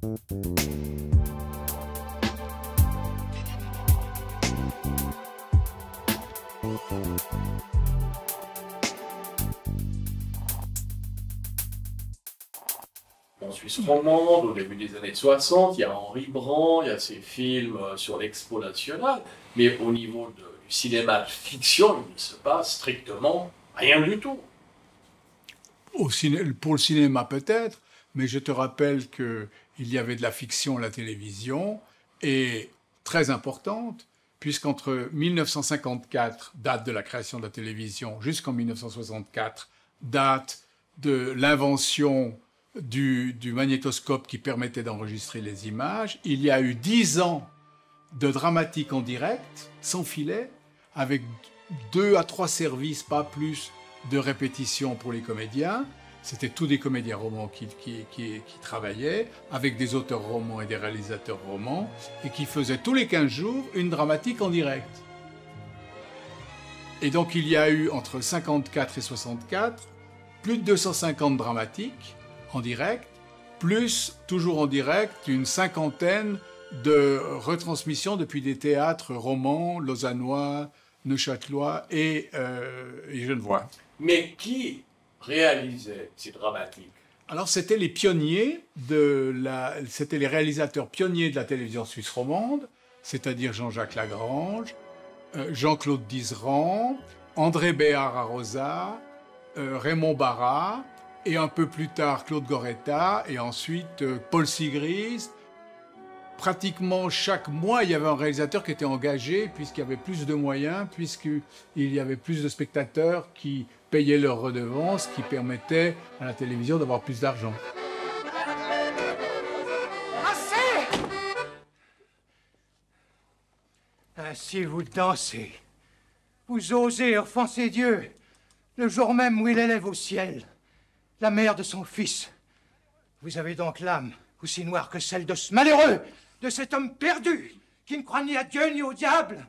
En Suisse romande, au début des années 60, il y a Henri Brand, il y a ses films sur l'Expo nationale, mais au niveau du cinéma de fiction, il ne se passe strictement rien du tout. Pour le cinéma peut-être, mais je te rappelle qu'il y avait de la fiction à la télévision, et très importante, puisqu'entre 1954, date de la création de la télévision, jusqu'en 1964, date de l'invention du magnétoscope qui permettait d'enregistrer les images, il y a eu 10 ans de dramatique en direct, sans filet, avec 2 à 3 services, pas plus, de répétition pour les comédiens. C'était tous des comédiens romans qui travaillaient, avec des auteurs romans et des réalisateurs romans, et qui faisaient tous les 15 jours une dramatique en direct. Et donc il y a eu, entre 54 et 64, plus de 250 dramatiques en direct, plus, toujours en direct, une cinquantaine de retransmissions depuis des théâtres romans, lausannois, neuchâtelois et genevois. Mais qui réalisait ces dramatiques? Alors c'était les pionniers c'était les réalisateurs pionniers de la télévision suisse romande, c'est-à-dire Jean-Jacques Lagrange, Jean-Claude Dizeran, André Béard à Rosa, Raymond Barra, et un peu plus tard Claude Goretta, et ensuite Paul Sigris. Pratiquement chaque mois, il y avait un réalisateur qui était engagé, puisqu'il y avait plus de moyens, puisqu'il y avait plus de spectateurs qui payaient leurs redevances, qui permettait à la télévision d'avoir plus d'argent. Assez! Ainsi vous dansez. Vous osez offenser Dieu, le jour même où il élève au ciel la mère de son fils. Vous avez donc l'âme aussi noire que celle de ce malheureux, de cet homme perdu, qui ne croit ni à Dieu ni au diable.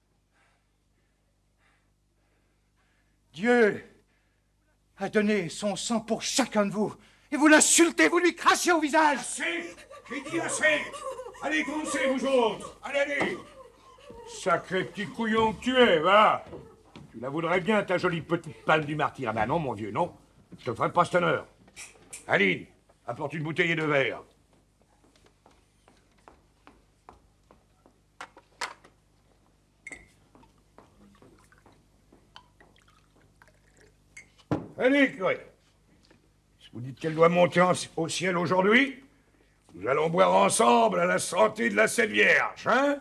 Dieu a donné son sang pour chacun de vous, et vous l'insultez, vous lui crachez au visage. Assez! J'ai dit assez! Allez, commencez, vous autres! Allez, allez! Sacré petit couillon que tu es, va! Tu la voudrais bien, ta jolie petite palme du martyr. Ah ben non, mon vieux, non. Je te ferai pas cet honneur. Aline, apporte une bouteille et 2 verres. Allez, curé. Si vous dites qu'elle doit monter au ciel aujourd'hui, nous allons boire ensemble à la santé de la Sainte Vierge, hein?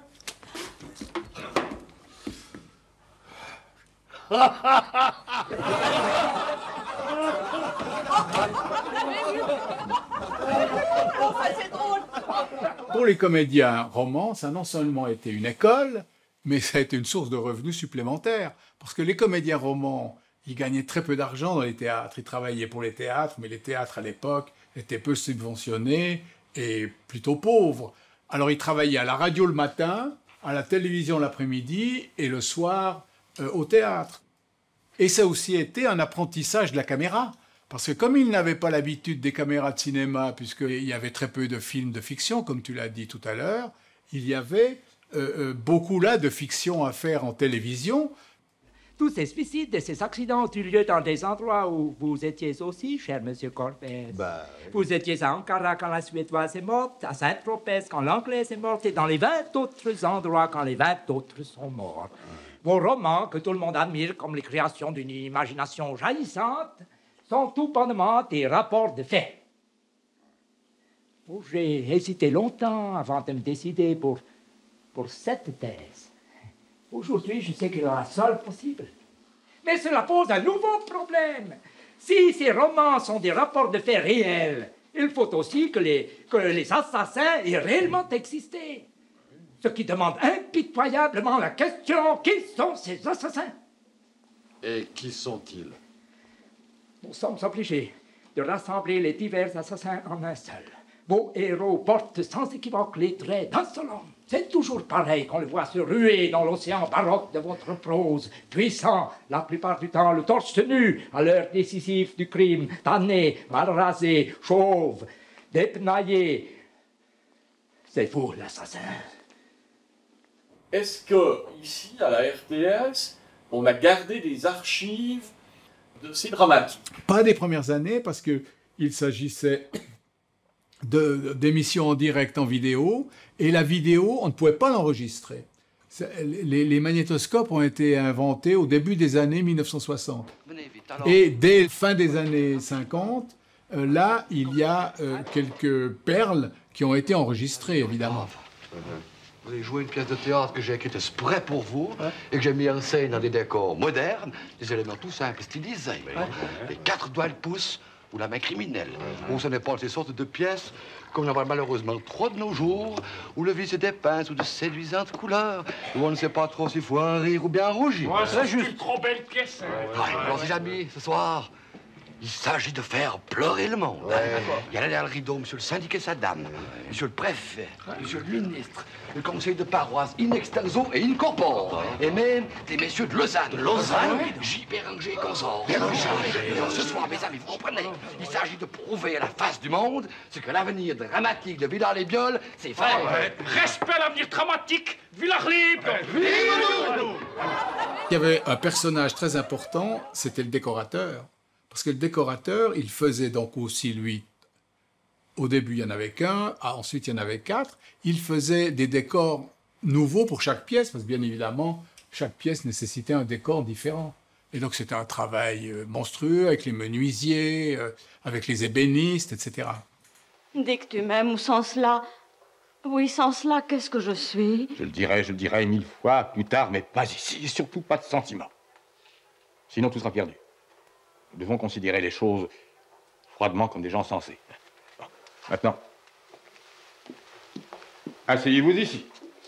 Pour les comédiens romans, ça a non seulement été une école, mais ça a été une source de revenus supplémentaires. Parce que les comédiens romans, ils gagnaient très peu d'argent dans les théâtres. Ils travaillaient pour les théâtres, mais les théâtres à l'époque étaient peu subventionnés et plutôt pauvres. Alors ils travaillaient à la radio le matin, à la télévision l'après-midi et le soir au théâtre. Et ça a aussi été un apprentissage de la caméra. Parce que comme ils n'avaient pas l'habitude des caméras de cinéma, puisqu'il y avait très peu de films de fiction, comme tu l'as dit tout à l'heure, il y avait beaucoup là de fiction à faire en télévision. Tous ces suicides et ces accidents ont eu lieu dans des endroits où vous étiez aussi, cher monsieur Corbet. Vous étiez à Ankara quand la Suédoise est morte, à Saint-Tropez quand l'Anglaise est morte, et dans les 20 autres endroits quand les 20 autres sont morts. Vos romans, que tout le monde admire comme les créations d'une imagination jaillissante, sont tout bonnement des rapports de faits. J'ai hésité longtemps avant de me décider pour cette thèse. Aujourd'hui, je sais qu'elle est la seule possible. Mais cela pose un nouveau problème. Si ces romans sont des rapports de faits réels, il faut aussi que les assassins aient réellement existé. Ce qui demande impitoyablement la question: qui sont ces assassins? Et qui sont-ils? Nous sommes obligés de rassembler les divers assassins en un seul. Vos héros portent sans équivoque les traits d'un seul homme. C'est toujours pareil qu'on le voit se ruer dans l'océan baroque de votre prose, puissant, la plupart du temps, le torse nu, à l'heure décisive du crime, tanné, mal rasé, chauve, dépenaillé, C'est vous l'assassin. Est-ce que, ici, à la RTS, on a gardé des archives de ces dramatiques? Pas des premières années, parce qu'il s'agissait d'émissions en direct en vidéo, et la vidéo, on ne pouvait pas l'enregistrer. Les magnétoscopes ont été inventés au début des années 1960. Et dès la fin des années 50, là, il y a quelques perles qui ont été enregistrées, évidemment. Vous avez joué une pièce de théâtre que j'ai écrite exprès pour vous et que j'ai mis en scène dans des décors modernes, des éléments tout simples, stylisés. Les 4 doigts de pouce ou la main criminelle. Bon, ce n'est pas ces sortes de pièces comme il y en a malheureusement trop de nos jours, où le vice est dépeint sous de séduisantes couleurs, où on ne sait pas trop s'il faut en rire ou bien en rougir. Ouais, c'est juste une trop belle pièce. Alors, si jamais, ce soir, il s'agit de faire pleurer le monde. Il y a là derrière le rideau, monsieur le syndic et sa dame, monsieur le préfet, monsieur le ministre, le conseil de paroisse in extenso et in corpore, et même des messieurs de Lausanne. J. Béranger et consorts. Alors, ce soir, mes amis, vous comprenez, il s'agit de prouver à la face du monde ce que l'avenir dramatique de Villars-les-Bioles, c'est faire. Respect à l'avenir dramatique, Villars-Libre. Il y avait un personnage très important, c'était le décorateur. Parce que le décorateur, il faisait donc aussi, lui, au début, il n'y en avait qu'un, ensuite, il y en avait 4. Il faisait des décors nouveaux pour chaque pièce, parce que bien évidemment, chaque pièce nécessitait un décor différent. Et donc, c'était un travail monstrueux avec les menuisiers, avec les ébénistes, etc. Dès que tu m'aimes, ou sans cela... Oui, sans cela, qu'est-ce que je suis? Je le dirai 1000 fois plus tard, mais pas ici, et surtout pas de sentiments. Sinon, tout sera perdu. Nous devons considérer les choses froidement comme des gens sensés. Bon. Maintenant, asseyez-vous ici.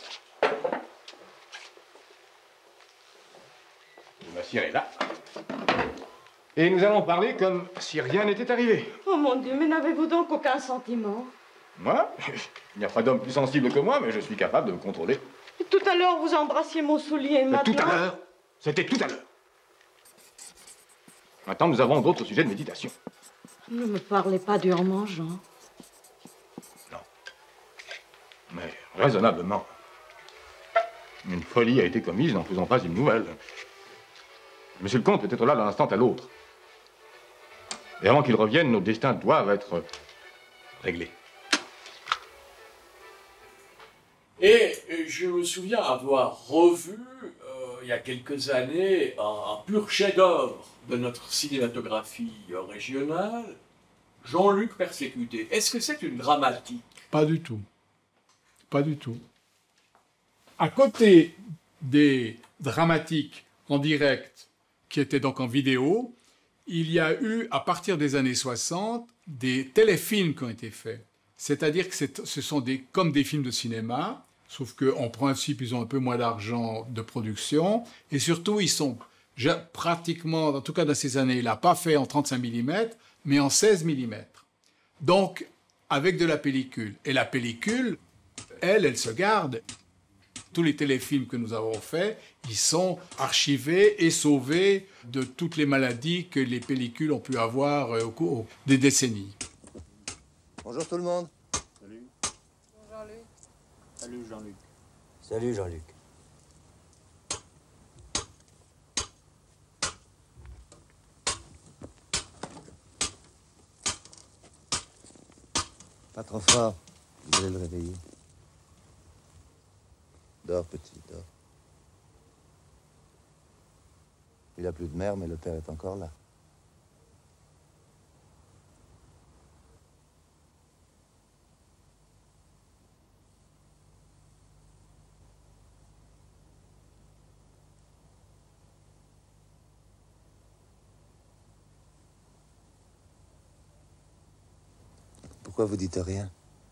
Je m'assierai là. Et nous allons parler comme si rien n'était arrivé. Oh mon Dieu, mais n'avez-vous donc aucun sentiment? Moi, il n'y a pas d'homme plus sensible que moi, mais je suis capable de me contrôler. Tout à l'heure, vous embrassiez mon soulier, et maintenant... Tout à l'heure. C'était tout à l'heure. Maintenant, nous avons d'autres sujets de méditation. Ne me parlez pas durement, Jean. Non. Mais raisonnablement. Une folie a été commise, n'en faisons pas une nouvelle. Monsieur le comte peut être là d'un instant à l'autre. Et avant qu'il revienne, nos destins doivent être réglés. Et je me souviens avoir revu, il y a quelques années, un pur chef-d'œuvre de notre cinématographie régionale, Jean-Luc Persécuté. Est-ce que c'est une dramatique? Pas du tout. Pas du tout. À côté des dramatiques en direct, qui étaient donc en vidéo, il y a eu, à partir des années 60, des téléfilms qui ont été faits. C'est-à-dire que ce sont comme des films de cinéma, sauf qu'en principe, ils ont un peu moins d'argent de production, et surtout, ils sont pratiquement, en tout cas dans ces années-là, pas faits en 35 mm, mais en 16 mm. Donc, avec de la pellicule. Et la pellicule, elle se garde. Tous les téléfilms que nous avons faits, ils sont archivés et sauvés de toutes les maladies que les pellicules ont pu avoir au cours des décennies. Bonjour tout le monde. Salut. Bonjour Jean-Luc. Salut Jean-Luc. Salut Jean-Luc. Pas trop fort, vous allez le réveiller. Dors petit, dors. Il a plus de mère, mais le père est encore là. Pourquoi vous dites rien?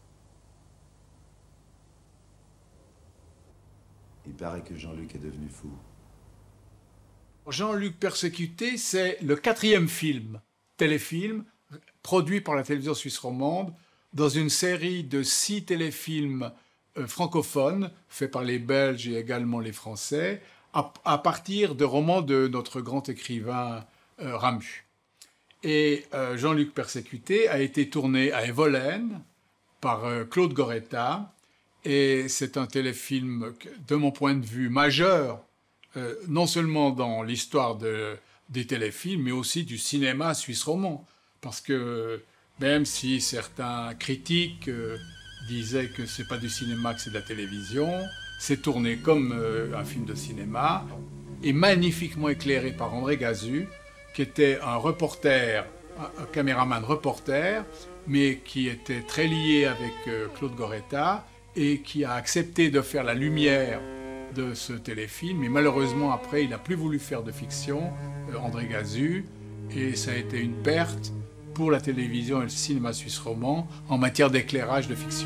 Il paraît que Jean-Luc est devenu fou. Jean-Luc Persécuté, c'est le 4e téléfilm, produit par la télévision suisse romande, dans une série de 6 téléfilms francophones, faits par les Belges et également les Français, à partir de romans de notre grand écrivain Ramu. Et Jean-Luc Persécuté a été tourné à Evolène par Claude Goretta, Et c'est un téléfilm, de mon point de vue, majeur, non seulement dans l'histoire des téléfilms, mais aussi du cinéma suisse romand. Parce que même si certains critiques disaient que c'est pas du cinéma, que c'est de la télévision, c'est tourné comme un film de cinéma, et magnifiquement éclairé par André Gazu, qui était un reporter, un caméraman reporter, mais qui était très lié avec Claude Goretta, et qui a accepté de faire la lumière de ce téléfilm. Et malheureusement, après, il n'a plus voulu faire de fiction, André Gazu, et ça a été une perte pour la télévision et le cinéma suisse romand en matière d'éclairage de fiction.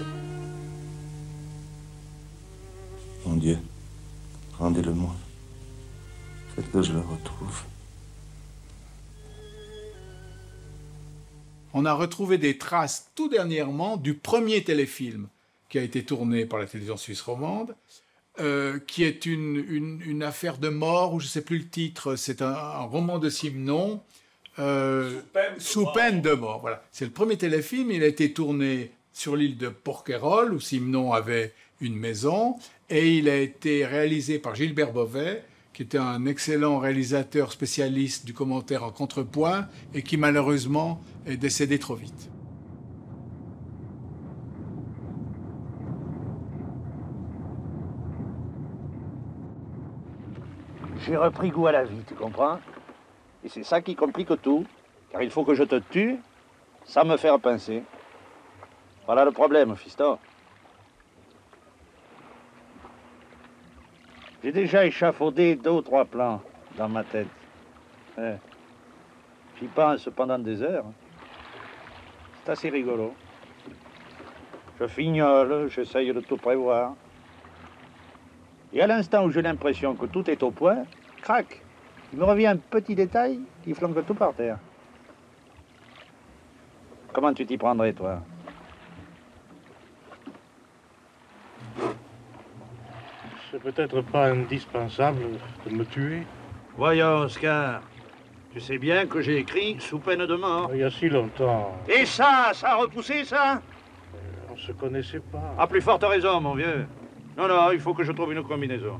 Mon Dieu, rendez-le-moi. Faites que je le retrouve. On a retrouvé des traces tout dernièrement du premier téléfilm qui a été tourné par la télévision suisse romande, qui est une affaire de mort, ou je ne sais plus le titre, c'est un roman de Simenon, sous peine de mort. Voilà. C'est le premier téléfilm, il a été tourné sur l'île de Porquerolles, où Simenon avait une maison, et il a été réalisé par Gilbert Beauvais, qui était un excellent réalisateur spécialiste du commentaire en contrepoint, et qui malheureusement est décédé trop vite. J'ai repris goût à la vie, tu comprends? Et c'est ça qui complique tout, car il faut que je te tue sans me faire pincer. Voilà le problème, fiston. J'ai déjà échafaudé 2 ou 3 plans dans ma tête. Ouais. J'y pense pendant des heures. C'est assez rigolo. Je fignole, j'essaye de tout prévoir. Et à l'instant où j'ai l'impression que tout est au point, crac, il me revient un petit détail qui flanque tout par terre. Comment tu t'y prendrais, toi? C'est peut-être pas indispensable de me tuer. Voyons, Oscar, tu sais bien que j'ai écrit sous peine de mort. Il y a si longtemps. Et ça a repoussé, ça? On se connaissait pas. À plus forte raison, mon vieux. Non, non, il faut que je trouve une combinaison.